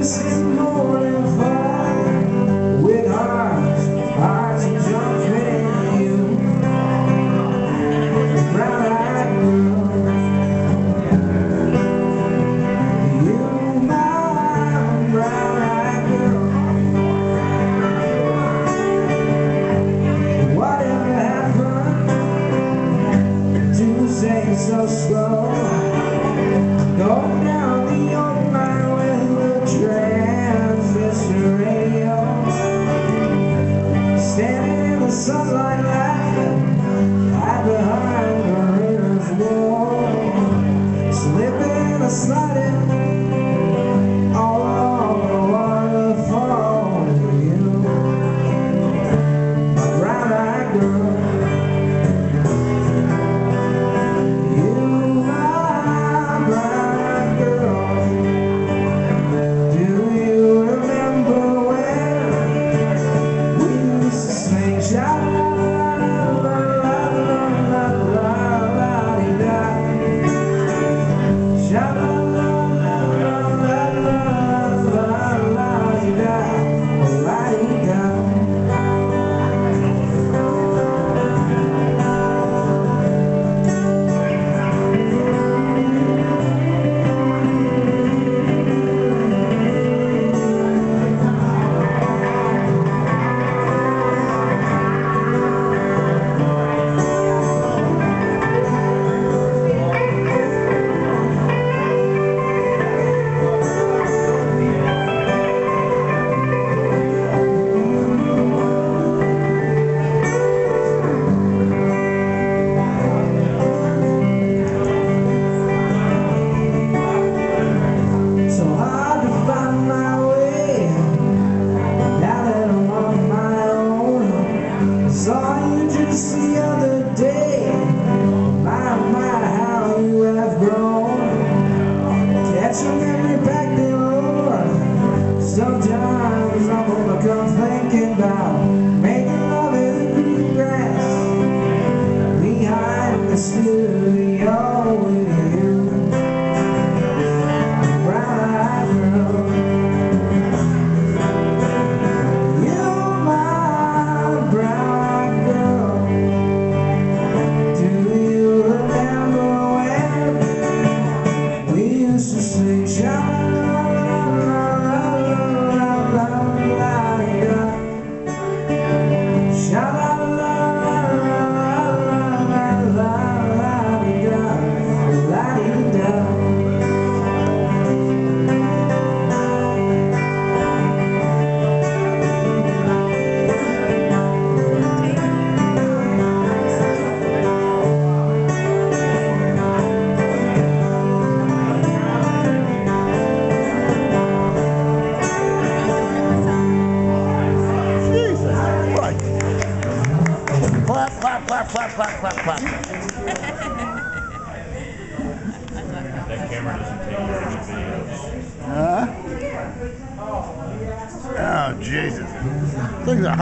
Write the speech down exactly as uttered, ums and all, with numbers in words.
dancing morning fire with hearts, hearts and jumping you. Brown-eyed girl, you my brown-eyed girl. Whatever happened to say so slow? Going down the old line with the transistor radio, standing in the sunlight laughing right behind the river's wall, slipping and sliding all along the waterfall. You, my brown-eyed girl. Saw you just the other day. My, my, how you have grown. Catch your memory back there, Lord. Sometimes I'm gonna come thinking about making love in the green grass behind the studio with you. Brown-eyed girl. Clap, clap, clap, clap, clap, clap. That camera doesn't take very good videos. Huh? Oh, Jesus. Look at that.